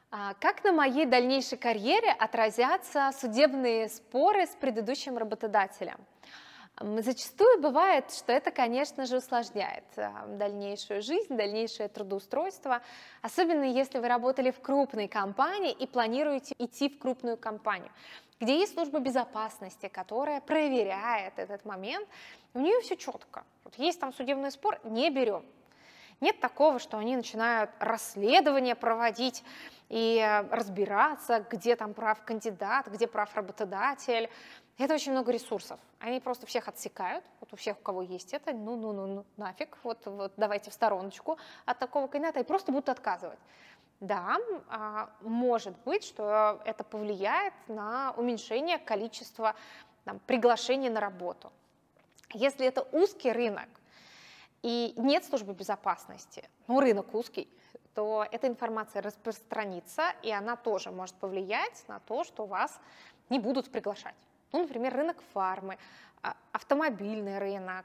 Как на моей дальнейшей карьере отразятся судебные споры с предыдущим работодателем? Зачастую бывает, что это, конечно же, усложняет дальнейшую жизнь, дальнейшее трудоустройство, особенно если вы работали в крупной компании и планируете идти в крупную компанию, где есть служба безопасности, которая проверяет этот момент. У нее все четко. Вот есть там судебный спор, не берем. Нет такого, что они начинают расследование проводить и разбираться, где там прав кандидат, где прав работодатель. Это очень много ресурсов. Они просто всех отсекают. Вот у всех, у кого есть это, ну нафиг, вот давайте в стороночку от такого кандидата и просто будут отказывать. Да, может быть, что это повлияет на уменьшение количества приглашений на работу. Если это узкий рынок, и нет службы безопасности, рынок узкий, то эта информация распространится, и она тоже может повлиять на то, что вас не будут приглашать. Например, рынок фармы, автомобильный рынок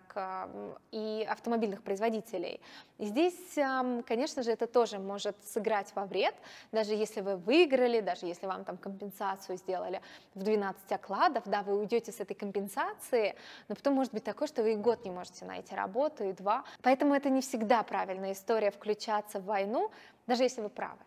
и автомобильных производителей. И здесь, конечно же, это тоже может сыграть во вред, даже если вы выиграли, даже если вам там компенсацию сделали в 12 окладов, да, вы уйдете с этой компенсации, но потом может быть такое, что вы и год не можете найти работу, и 2. Поэтому это не всегда правильная история включаться в войну, даже если вы правы.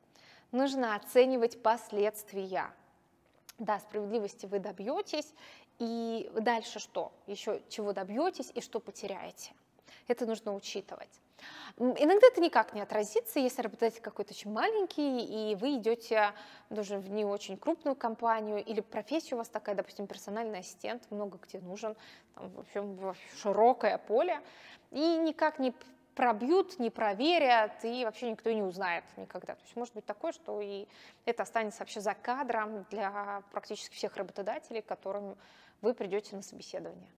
Нужно оценивать последствия. Да, справедливости вы добьетесь, и дальше что? Еще чего добьетесь и что потеряете? Это нужно учитывать. Иногда это никак не отразится, если работодатель какой-то очень маленький, и вы идете даже в не очень крупную компанию, или профессия у вас такая, допустим, персональный ассистент, много где нужен, там, в общем, широкое поле, и никак не пробьют, не проверят, и вообще никто и не узнает никогда. То есть может быть такое, что и это останется вообще за кадром для практически всех работодателей, к которым вы придете на собеседование.